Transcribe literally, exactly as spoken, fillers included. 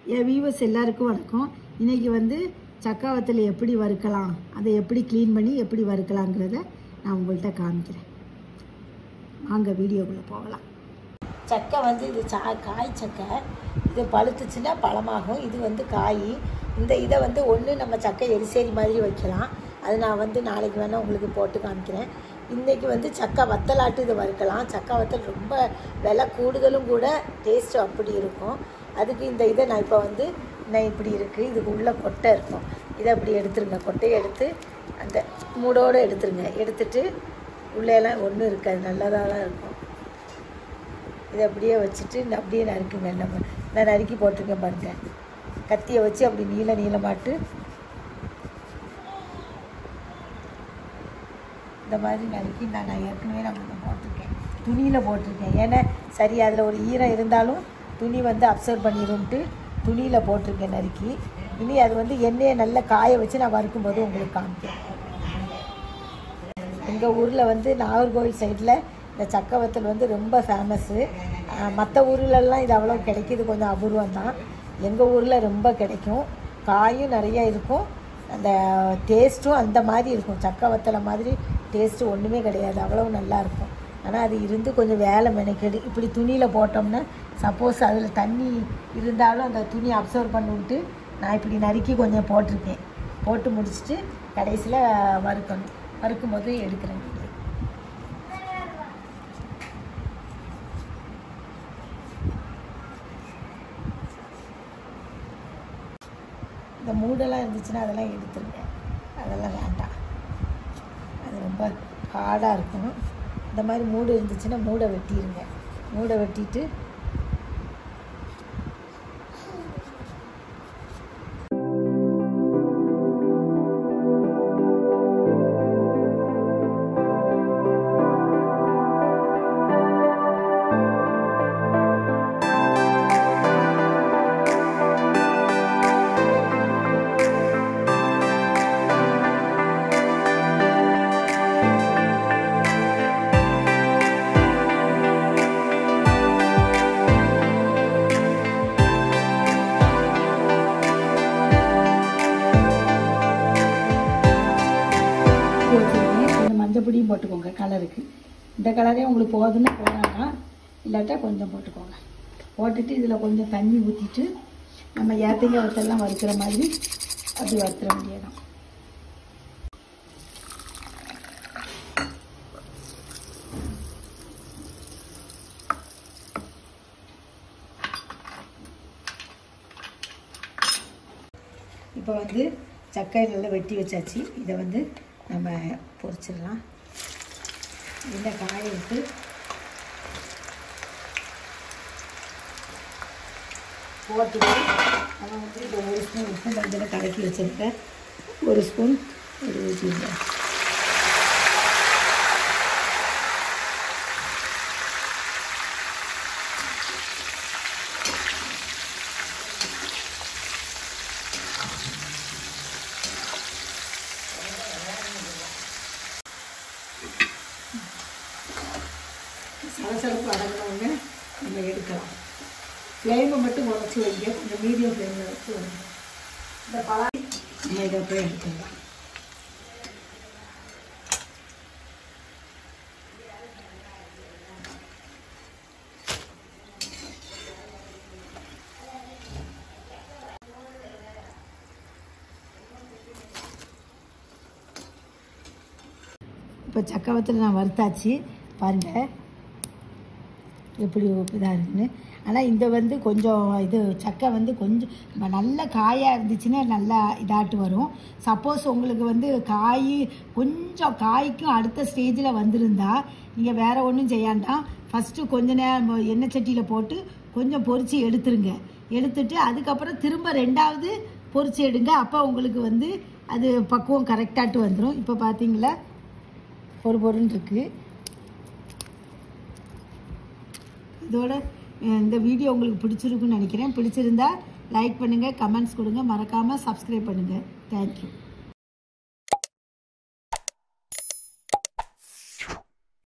என் viewers எல்லாருக்கும் வணக்கம். இன்றைக்கி வந்து சக்கா வத்தல் எப்படி வறுக்கலாம், அதை எப்படி க்ளீன் பண்ணி எப்படி வறுக்கலாங்கிறத நான் உங்கள்கிட்ட காமிக்கிறேன். வாங்க வீடியோக்குள்ளே போகலாம். சக்கை வந்து இது சா காய் சக்கை. இது பழுத்துச்சுன்னா பழமாகும். இது வந்து காய். இந்த இதை வந்து ஒன்று நம்ம சக்கை எரிசேரி மாதிரி வைக்கலாம். அது நான் வந்து நாளைக்கு வேணால் உங்களுக்கு போட்டு காமிக்கிறேன். இன்றைக்கி வந்து சக்கை வத்தலாட்டு இதை வறுக்கலாம். சக்கா வத்தல் ரொம்ப விலை கூடுதலும் கூட, டேஸ்ட்டு அப்படி இருக்கும். அதுக்கு இந்த இதை நான் இப்போ வந்து நான் இப்படி இருக்குது, இதுக்கு உள்ளே கொட்டை இருக்கும். இதை அப்படி எடுத்துருங்க. கொட்டையை எடுத்து அந்த மூடோடு எடுத்துருங்க. எடுத்துட்டு உள்ளேலாம் ஒன்றும் இருக்காது, நல்லதாக தான் இருக்கும். இதை அப்படியே வச்சுட்டு அப்படியே நறுக்குங்க. நம்ம நான் நறுக்கி போட்டிருக்கேன் பாருங்கள். கத்தியை வச்சு அப்படி நீள நீளமாட்டு இந்த மாதிரி நறுக்கி நான் நான் ஏற்கனவே நம்ம போட்டிருக்கேன், துணியில் போட்டிருக்கேன். ஏன்னா சரி அதில் ஒரு ஈரம் இருந்தாலும் துணி வந்து அப்சர்வ் பண்ணிடும்ட்டு துணியில் போட்டிருக்கேன் நறுக்கி. இனி அது வந்து எண்ணெயை நல்லா காய வச்சு நான் வறுக்கும்போது உங்களுக்கு காமிக்கிறேன். எங்கள் ஊரில் வந்து நாகர்கோவில் சைடில் இந்த சக்கை வத்தல் வந்து ரொம்ப ஃபேமஸ்ஸு. மற்ற ஊர்லெலாம் இது அவ்வளோ கிடைக்கிது, கொஞ்சம் அபூர்வம் தான். எங்கள் ஊரில் ரொம்ப கிடைக்கும். காயும் நிறையா இருக்கும், அந்த டேஸ்ட்டும் அந்த மாதிரி இருக்கும். சக்கை வத்தலை மாதிரி டேஸ்ட்டு ஒன்றுமே கிடையாது, அவ்வளோ நல்லாயிருக்கும். ஆனால் அது இருந்து கொஞ்சம் வேலை மெனக்கெடு. இப்படி துணியில் போட்டோம்னா சப்போஸ் அதில் தண்ணி இருந்தாலும் அந்த துணி அப்சர்வ் பண்ணிவிட்டு நான் இப்படி நறுக்கி கொஞ்சம் போட்டிருக்கேன். போட்டு முடிச்சுட்டு கடைசியில் வறுக்கணும். வறுக்கும் போது எடுக்கிறேன். இந்த மூடெல்லாம் இருந்துச்சுன்னா அதெல்லாம் எடுத்துருங்க, அதெல்லாம் வேண்டாம். அது ரொம்ப ஹார்டாக இருக்கும். இந்த மாதிரி மூடு இருந்துச்சுன்னா மூடை வெட்டிடுங்க. மூடை வெட்டிட்டு கொஞ்சம் மஞ்சள் பொடியும் போட்டுக்கோங்க கலருக்கு. இந்த கலரே உங்களுக்கு போதுன்னு போடலாம், இல்லாட்டா கொஞ்சம் போட்டுக்கோங்க. போட்டுட்டு இதில் கொஞ்சம் தண்ணி ஊற்றிட்டு நம்ம ஏத்தைங்க வத்தெல்லாம் வறுக்கிற மாதிரி அப்படி வறுத்துற வேண்டியதான். இப்போ வந்து சக்கை நல்லா வெட்டி வச்சாச்சு. இதை வந்து நம்ம பொரிச்சிடலாம். இந்த காயை விட்டு போட்டுட்டு நம்ம வந்து இந்த ஒரு ஸ்பூன் உப்பு மஞ்சளை கலக்கி வச்சுருக்கேன். ஒரு ஸ்பூன் ஒரு ஊற்றிடுங்க. சலசலப்பு அடங்கினவங்க நம்ம எடுக்கலாம். ஃப்ளேமை மட்டும் உடச்சி வைங்க, கொஞ்சம் மீடியம் ஃப்ளேமில் வச்சு வைங்க. இந்த பழம் நம்ம இதை போய் எடுத்துக்கலாம். இப்போ சக்கை வத்தல் நான் வறுத்தாச்சு பாருங்கள் எப்படி இதாக இருக்குன்னு. ஆனால் இந்த வந்து கொஞ்சம் இது சக்கை வந்து கொஞ்சம் நல்ல காயாக இருந்துச்சுன்னா நல்லா இதாட்டு வரும். சப்போஸ் உங்களுக்கு வந்து காய் கொஞ்சம் காய்க்கும் அடுத்த ஸ்டேஜில் வந்திருந்தா நீங்கள் வேறு ஒன்றும் செய்யாண்டாம். ஃபஸ்ட்டு கொஞ்ச நேரம் எண்ணெய் சட்டியில் போட்டு கொஞ்சம் பொரித்து எடுத்துருங்க. எடுத்துட்டு அதுக்கப்புறம் திரும்ப ரெண்டாவது பொரித்து எடுங்க. அப்போ உங்களுக்கு வந்து அது பக்குவம் கரெக்டாட்டு வந்துடும். இப்போ பார்த்தீங்களா பொறு பொருன்னு இருக்குது. இதோட இந்த வீடியோ உங்களுக்கு பிடிச்சிருக்குன்னு நினைக்கிறேன். பிடிச்சிருந்தா லைக் பண்ணுங்கள், கமெண்ட்ஸ் கொடுங்க, மறக்காமல் சப்ஸ்கிரைப் பண்ணுங்கள். தேங்க்யூ.